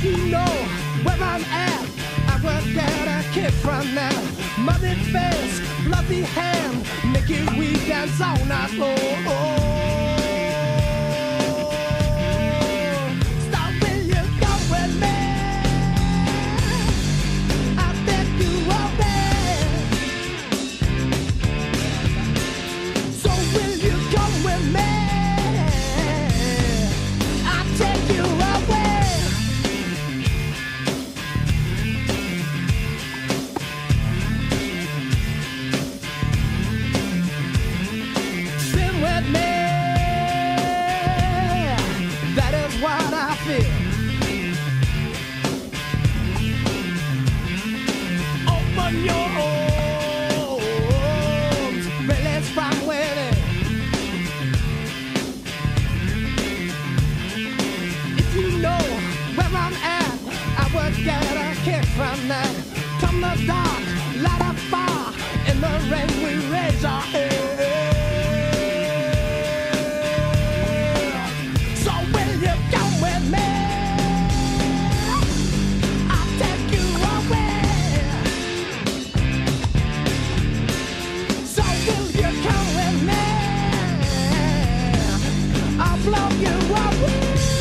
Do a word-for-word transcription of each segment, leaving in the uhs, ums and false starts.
You know where I'm at, I will get a kick from that. Muddy face, bloody hand, making we dance all night long. Stop, will you go with me? I think you are there. So will you come with me? I'll take you away. What I feel. Open your arms, release from within. If you know where I'm at, I would get a kick from that. From the dark, light a fire. In the rain, we raise our head. Blow you away.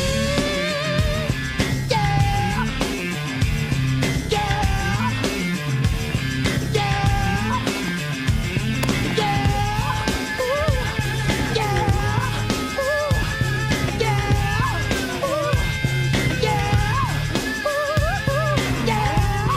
Yeah, yeah, yeah, yeah, ooh, yeah, ooh, yeah, ooh, yeah, ooh, yeah,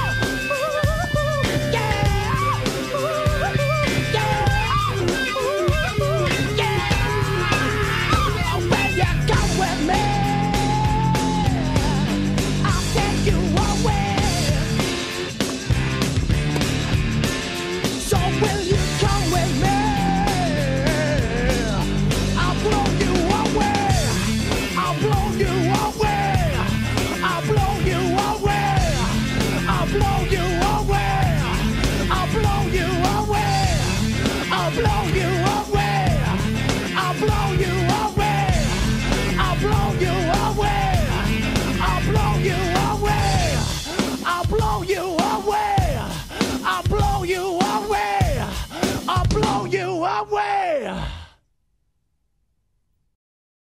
I'll blow you away.